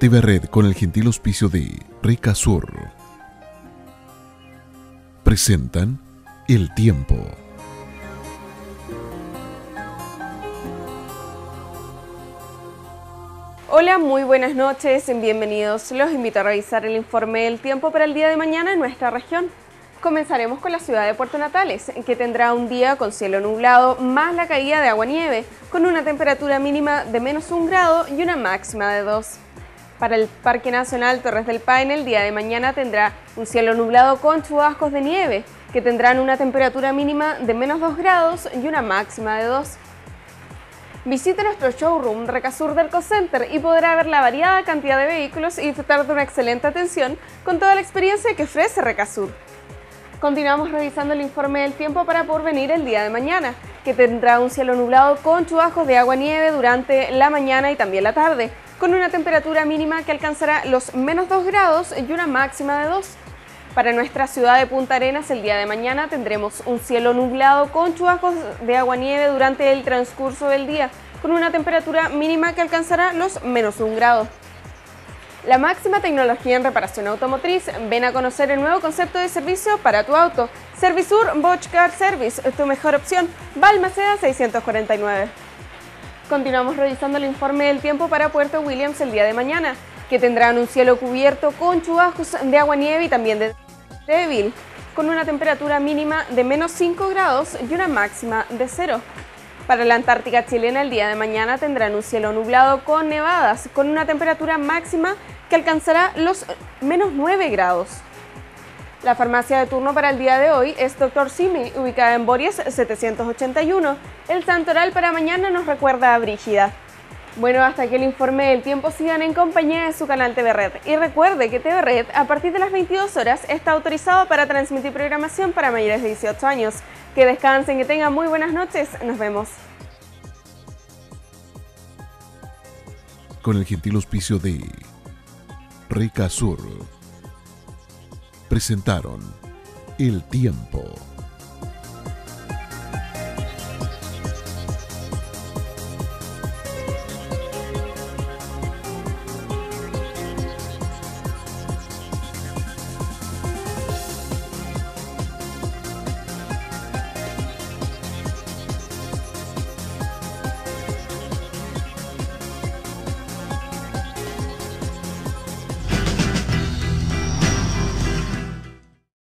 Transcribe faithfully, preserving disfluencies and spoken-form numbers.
T V Red, con el gentil auspicio de Recasur, presentan El Tiempo. Hola, muy buenas noches, bienvenidos. Los invito a revisar el informe del tiempo para el día de mañana en nuestra región. Comenzaremos con la ciudad de Puerto Natales, que tendrá un día con cielo nublado más la caída de agua-nieve, con una temperatura mínima de menos un grado y una máxima de dos. Para el Parque Nacional Torres del Paine, el día de mañana tendrá un cielo nublado con chubascos de nieve, que tendrán una temperatura mínima de menos dos grados y una máxima de dos. Visite nuestro showroom Recasur del Cocenter y podrá ver la variada cantidad de vehículos y disfrutar de una excelente atención con toda la experiencia que ofrece Recasur. Continuamos revisando el informe del tiempo para porvenir el día de mañana, que tendrá un cielo nublado con chubascos de agua-nieve durante la mañana y también la tarde, con una temperatura mínima que alcanzará los menos dos grados y una máxima de dos. Para nuestra ciudad de Punta Arenas, el día de mañana tendremos un cielo nublado con chubascos de agua-nieve durante el transcurso del día, con una temperatura mínima que alcanzará los menos un grado. La máxima tecnología en reparación automotriz. Ven a conocer el nuevo concepto de servicio para tu auto. Servisur Bosch Car Service, tu mejor opción. Balmaceda seiscientos cuarenta y nueve. Continuamos revisando el informe del tiempo para Puerto Williams el día de mañana, que tendrán un cielo cubierto con chubascos de agua-nieve y también de débil, con una temperatura mínima de menos cinco grados y una máxima de cero. Para la Antártica chilena, el día de mañana tendrán un cielo nublado con nevadas, con una temperatura máxima que alcanzará los menos nueve grados. La farmacia de turno para el día de hoy es Doctor Simi, ubicada en Bories setecientos ochenta y uno. El santoral para mañana nos recuerda a Brígida. Bueno, hasta aquí el informe del tiempo. Sigan en compañía de su canal T V Red. Y recuerde que T V Red, a partir de las veintidós horas, está autorizado para transmitir programación para mayores de dieciocho años. Que descansen, que tengan muy buenas noches. Nos vemos. Con el gentil auspicio de Recasur, presentaron El Tiempo.